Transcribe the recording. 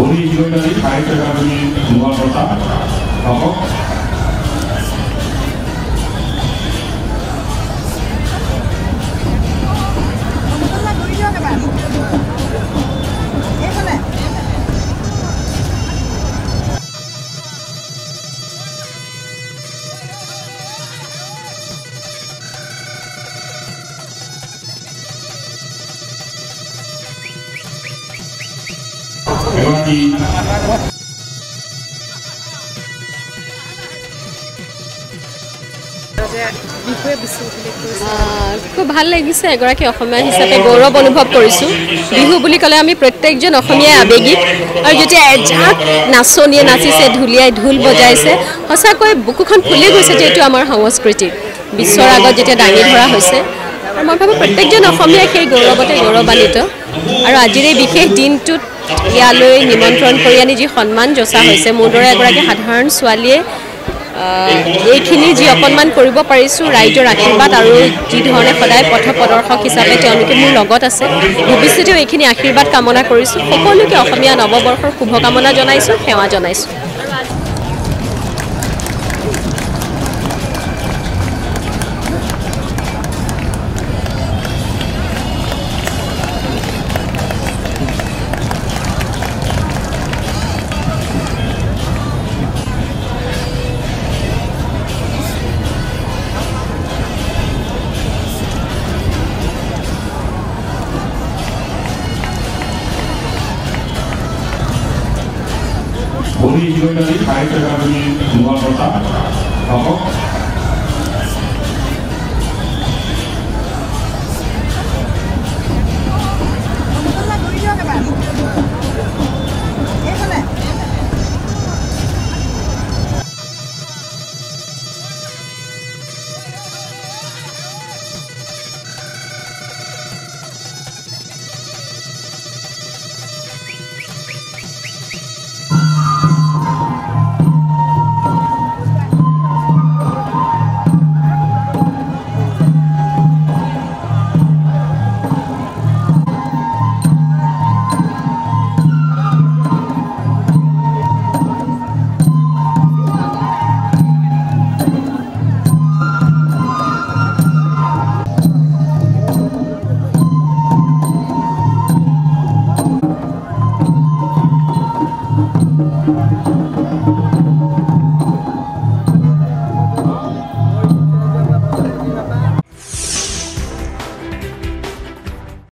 ভৰি ইজনেদি ঠাই থকা বুলি লোৱা কথা হ'ব। খুব ভাল লাগিছে এগৰাকী অসমীয়া হিচাপে গৌৰৱ অনুভৱ কৰিছোঁ। বিহু বুলি ক'লে আমি প্ৰত্যেকজন অসমীয়াই আৱেগিক আৰু যেতিয়া এজাক নাচনীয়ে নাচিছে, ঢুলীয়াই ঢোল বজাইছে, সঁচাকৈ বুকুখন ফুলি গৈছে যে এইটো আমাৰ সংস্কৃতি বিশ্বৰ আগত যেতিয়া দাঙি ধৰা হৈছে। আৰু মই ভাবোঁ প্ৰত্যেকজন অসমীয়াই সেই গৌৰৱতে গৌৰৱান্বিত। আৰু আজিৰ এই বিশেষ দিনটোত ইয়ালৈ নিমন্ত্ৰণ কৰি আনি যি সন্মান যচা হৈছে, মোৰ দৰে এগৰাকী সাধাৰণ ছোৱালীয়ে এইখিনি যি অকণমান কৰিব পাৰিছোঁ ৰাইজৰ আশীৰ্বাদ আৰু যি ধৰণে সদায় পথ প্ৰদৰ্শক হিচাপে তেওঁলোকে মোৰ লগত আছে, ভৱিষ্যতেও এইখিনি আশীৰ্বাদ কামনা কৰিছোঁ। সকলোকে অসমীয়া নৱবৰ্ষৰ শুভকামনা জনাইছোঁ, সেৱা জনাইছোঁ। ভৰি ইজনেদি ঠাই থকা বুলি লোৱা কথা হ'ব।